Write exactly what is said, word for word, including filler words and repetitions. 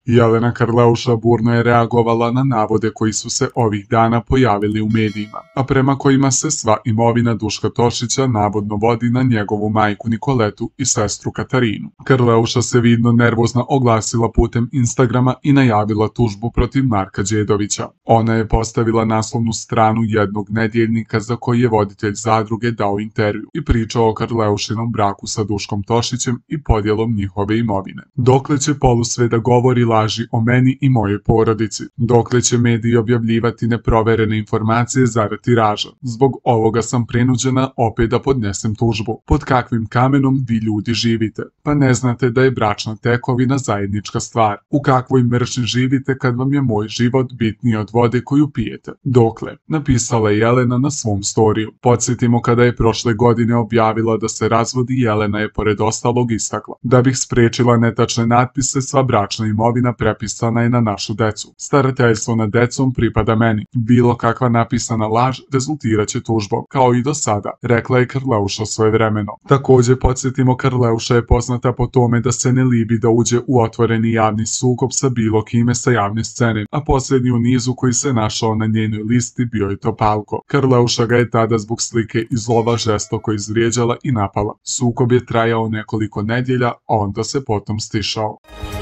Jelena Karleuša burno je reagovala na navode koji su se ovih dana pojavili u medijima, a prema kojima se sva imovina Duška Tošića navodno vodi na njegovu majku Nikoletu i sestru Katarinu. Karleuša se vidno nervozna oglasila putem Instagrama i najavila tužbu protiv Marka Đedovića. Ona je postavila naslovnu stranu jednog nedjeljnika za koji je voditelj zadruge dao intervju i pričao o Karleušinom braku sa Duškom Tošićem i podjelom njihove imovine. Dokle će polusve da govori laži o meni i mojoj porodici? Dokle će mediji objavljivati neproverene informacije zarad tiraža? Zbog ovoga sam prinuđena opet da podnesem tužbu. Pod kakvim kamenom vi ljudi živite? Pa ne znate da je bračna tekovina zajednička stvar. U kakvoj mržnji živite kad vam je moj život bitniji od vode koju pijete? Dokle? Napisala je Jelena na svom storiju. Podsjetimo, kada je prošle godine objavila da se razvodi, Jelena je pored ostalog istakla: da bih sprečila netačne natpise, sva bračna imovina prepisana je na našu decu. Starateljstvo nad decom pripada meni. Bilo kakva napisana laž rezultiraće tužbom, kao i do sada, rekla je Karleuša svojevremeno. Također podsjetimo, Karleuša je poznata po tome da se ne libi da uđe u otvoreni javni sukob sa bilo kime sa javne scene, a posljednji u nizu koji se našao na njenoj listi bio je Topalko. Karleuša ga je tada zbog slike iz lova žestoko izvrijeđala i napala. Sukob je trajao nekoliko nedjelja, a onda se potom stišao.